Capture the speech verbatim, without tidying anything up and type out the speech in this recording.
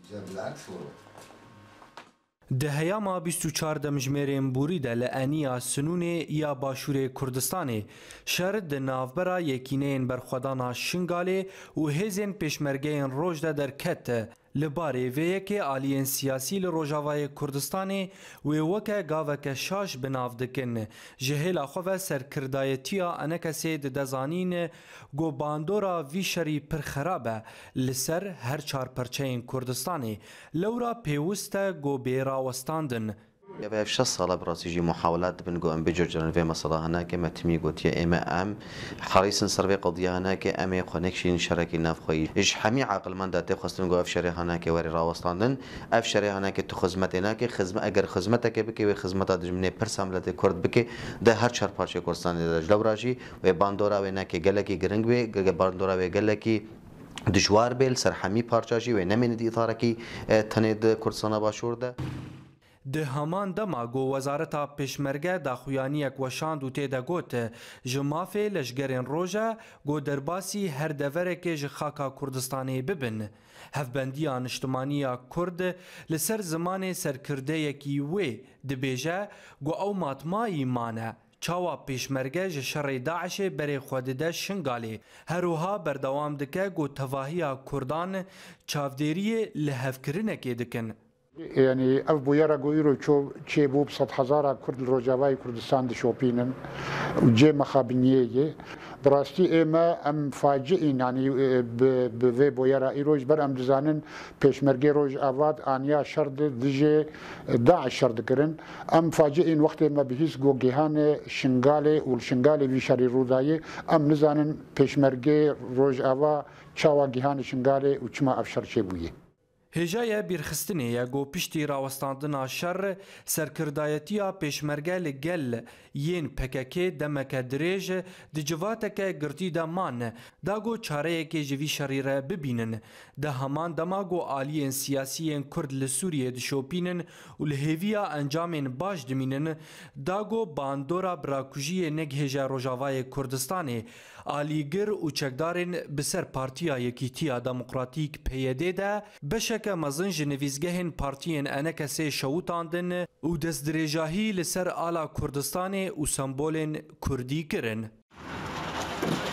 دهیاما بیست و چهار دمجمرین بوریده لعنیا سنونه یا باشور کردستانه شرد نافبرا یکینین برخودانا شنگاله و هزین پیشمرگین روجده در کت لباره ویه که آلین سیاسی لروجاوای کردستانه و وکه گاوک شاش بناف دکن جهیل خواه سرکردایتیا انک سید دزانین گو باندورا وی شری پر خرابه لسر هر چار پرچین کردستانه لورا پیوسته گو بیرا وستاندن یا به شش سال براسیجی محاولات بن گو ام بجرجن و مثلا هنا که متمی گوتی ام ام حریص سر قضیه هنا که ام خنکشین شرکی نفخی اش همی عقل من داده خواستم گو اف شری هنا که وری راوستاندن اف شری هنا که تو خدمت هنا که خدمت اگر خدمت که بکی و خدمت دجمنه پرساملت کرد بکی ده هر چهار پارچه کردستان دجلو راجی و باندورا و نه که گلکی گرنگ و باندورا و گلکی دشوار بیل سر همی پارچه‌ای و نمینه دی اثارکی تنید کردستان باشورده ده همان دما گو وزارتا پیشمرگه دا خویانیک وشاند و تیده گوت جمافه لشگرین روژه گو درباسی هر دوره که جخاکا کردستانی ببن هفبندیان اجتماعی کرد لسر زمان سرکرده یکی وی دبیجه گو او ماتمایی مانه چاوا پیشمرگه شر داعش بری خودده شنگالی هروها بردوام دکه گو تواهی کردان چاودیری لحفکرنه که دکن يعني اف بويرا غويرو تشو تشي بو بصد هزار كرد الرجاوي كردستان دي شوبينن وجي مخابنيه براستي اما ام فاجئين يعني بفي بويرا ايروج بر ام دزانن بيشمرغي روج افاد انيا شرد دجي داعش شرد كرن ام فاجئين وقت ما بهيس جو جهان شنغالي والشنغالي في شري روداي ام نزانن بيشمرغي روج افا چاوا جهان شنغالي وچما افشر چبويه هجای بیرخستنه یا گو پشتی راوستاندنا شر سرکردایتیا پیشمرگه لگل ین پککه دمکه دریج دی جواتکه گرتی دامان دا گو چاره که جوی شریره ببینن دا همان دما گو آلیین سیاسیین کرد لسوریه دی شوپینن و لحیویا انجامین باش دمینن دا گو باندورا براکوژی نگ هجا روژاوای کردستانه آلیگر و چکدارین بسر پارتیا یکیتیا دموکراتیک پیده ده بشک که مزن جنویزگهن پارتیین انک سه شوتاندن و دست درجاهی لسر آلا کردستان و سمبولن کردی کرن.